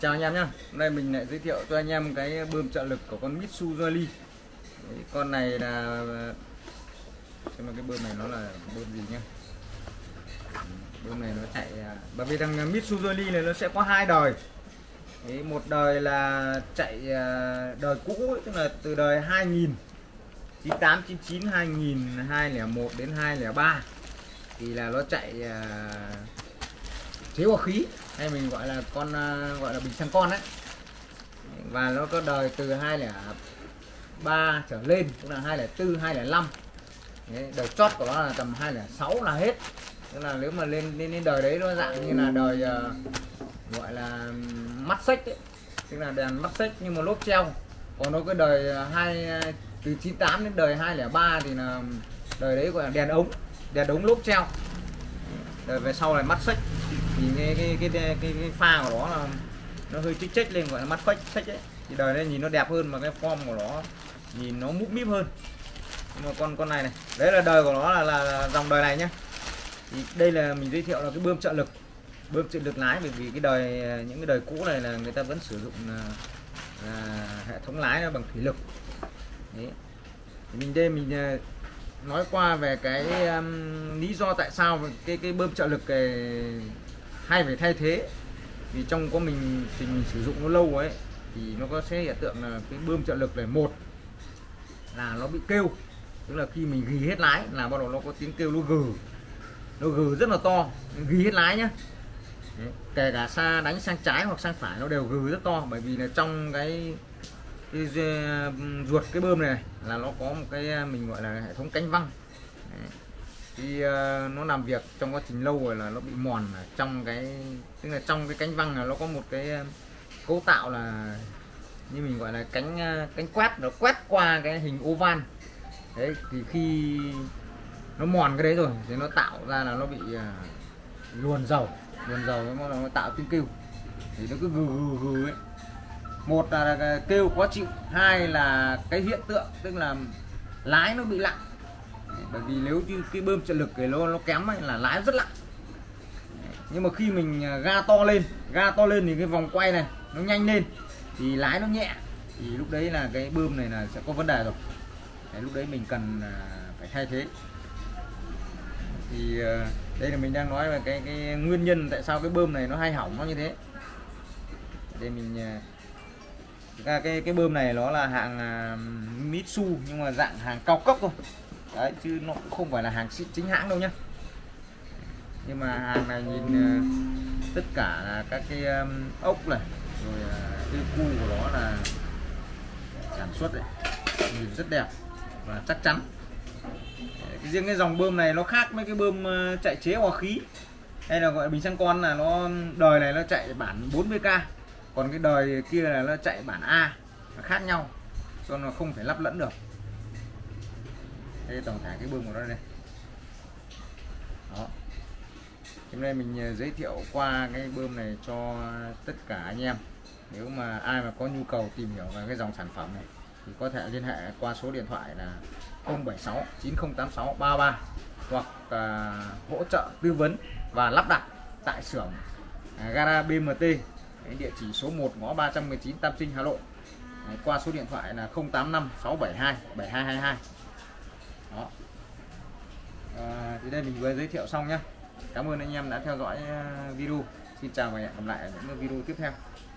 Chào anh em nhé. Hôm nay mình lại giới thiệu cho anh em cái bơm trợ lực của con Mitsubishi. Con này là xem cái bơm này nó là bơm gì nhá. Bơm này nó chạy bởi vì thằng Mitsubishi này nó sẽ có hai đời. Đấy, một đời là chạy đời cũ ấy, tức là từ đời 2000 98 99 2000 201 đến 203 thì là nó chạy chế hòa khí, hay mình gọi là gọi là bình xăng con đấy. Và nó có đời từ 203 trở lên, tức là 204 205. Đấy, đời chót của nó là tầm 206 là hết. Tức là nếu mà lên đời đấy nó dạng như là đời gọi là mắt xích ấy, tức là đèn mắt xích nhưng mà lốp treo. Còn nó cái đời từ 98 đến đời 203 thì là đời đấy gọi là đèn ống lốp treo. Đời về sau này mắt xích thì cái pha của nó là nó hơi chích chích lên, gọi là mắt xích ấy. Thì đời này nhìn nó đẹp hơn mà cái form của nó nhìn nó múp míp hơn. Nhưng mà con này đấy là đời của nó là dòng đời này nhá. Thì đây là mình giới thiệu là cái bơm trợ lực lái, bởi vì những cái đời cũ này là người ta vẫn sử dụng là hệ thống lái nó bằng thủy lực. Đấy. Thì mình nói qua về cái lý do tại sao cái bơm trợ lực hay phải thay thế. Vì trong có mình sử dụng nó lâu ấy thì nó có sẽ hiện tượng là cái bơm trợ lực này, một là nó bị kêu, tức là khi mình ghi hết lái là bắt đầu nó có tiếng kêu, nó gừ rất là to, ghi hết lái nhá. Đấy. Kể cả đánh sang trái hoặc sang phải nó đều gừ rất to, bởi vì là trong cái ruột cái bơm này là nó có một cái mình gọi là hệ thống cánh văng. Đấy. Thì nó làm việc trong quá trình lâu rồi là nó bị mòn ở trong tức là trong cái cánh văng là nó có một cái cấu tạo là như mình gọi là cánh quét, nó quét qua cái hình oval. Đấy, thì khi nó mòn cái đấy rồi thì nó tạo ra là nó bị luồn dầu nó tạo tiếng kêu, thì nó cứ gừ ấy. Một là kêu khó chịu, hai là cái hiện tượng tức là lái nó bị lặng. Bởi vì nếu như cái bơm trợ lực cái nó kém ấy, là lái rất lặng. Nhưng mà khi mình ga to lên thì cái vòng quay này nó nhanh lên thì lái nó nhẹ, thì lúc đấy là cái bơm này là sẽ có vấn đề rồi. Đấy, lúc đấy mình cần phải thay thế. Thì đây là mình đang nói về cái nguyên nhân tại sao cái bơm này nó hay hỏng nó như thế. Đây mình cái bơm này nó là hạng Mitsu nhưng mà dạng hàng cao cấp thôi. Đấy, chứ nó cũng không phải là hàng chính hãng đâu nhá. Nhưng mà hàng này nhìn tất cả là các cái ốc này, rồi cái cu của nó là sản xuất này, nhìn rất đẹp và chắc chắn. Riêng cái dòng bơm này nó khác với cái bơm chạy chế hòa khí hay là gọi là bình xăng con, là nó đời này nó chạy bản 40k, còn cái đời kia là nó chạy bản A, nó khác nhau, cho nó không thể lắp lẫn được. Đây tổng thể cái bơm của nó đây. Đó. Hôm nay mình giới thiệu qua cái bơm này cho tất cả anh em. Nếu mà ai mà có nhu cầu tìm hiểu về cái dòng sản phẩm này thì có thể liên hệ qua số điện thoại là 076 9086 33 hoặc hỗ trợ tư vấn và lắp đặt tại xưởng gara BMT, địa chỉ số 1 ngõ 319 Tam Trinh, Hà Nội. Qua số điện thoại là 085 672 7222. Đó. Thì đây mình vừa giới thiệu xong nhé. Cảm ơn anh em đã theo dõi video. Xin chào và hẹn gặp lại ở những video tiếp theo.